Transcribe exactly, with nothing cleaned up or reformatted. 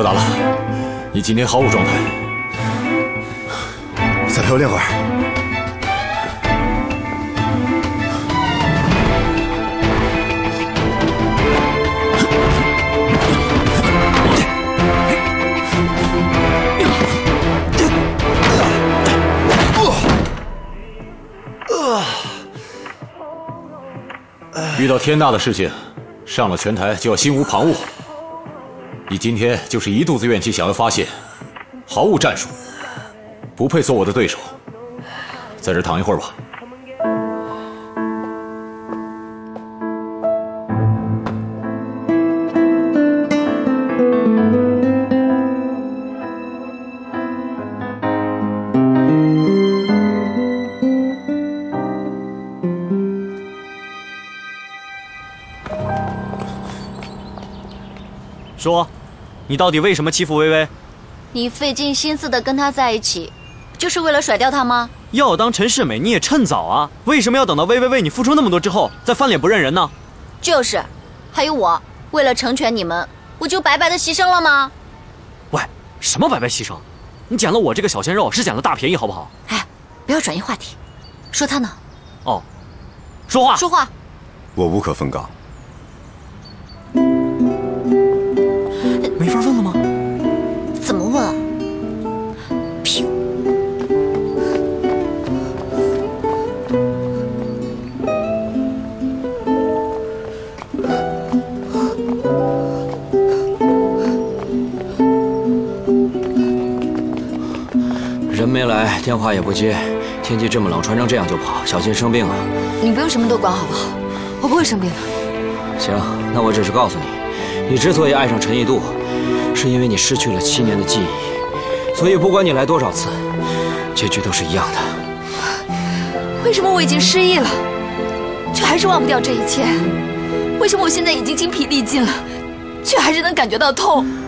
打了，你今天毫无状态。 再陪我练会儿。 遇到天大的事情，上了拳台就要心无旁骛。你今天就是一肚子怨气想要发泄，毫无战术，不配做我的对手。在这躺一会儿吧。 说，你到底为什么欺负薇薇？ 你费尽心思的跟她在一起，就是为了甩掉她吗？ 要当陈世美，你也趁早啊！为什么要等到薇薇为你付出那么多之后，再翻脸不认人呢？ 就是，还有我，为了成全你们，我就白白的牺牲了吗？ 喂，什么白白牺牲？你捡了我这个小鲜肉，是捡了大便宜，好不好？ 哎，不要转移话题，说他呢？ 哦，说话， 说话。 我无可奉告。 没法问了吗？ 怎么问啊？屁！ 人没来，电话也不接，天气这么冷，穿成这样就跑，小心生病啊！ 你不用什么都管好不好？我不会生病的。 行，那我只是告诉你，你之所以爱上陈一度，是因为你失去了七年的记忆，所以不管你来多少次，结局都是一样的。 为什么我已经失忆了，却还是忘不掉这一切？为什么我现在已经精疲力尽了，却还是能感觉到痛？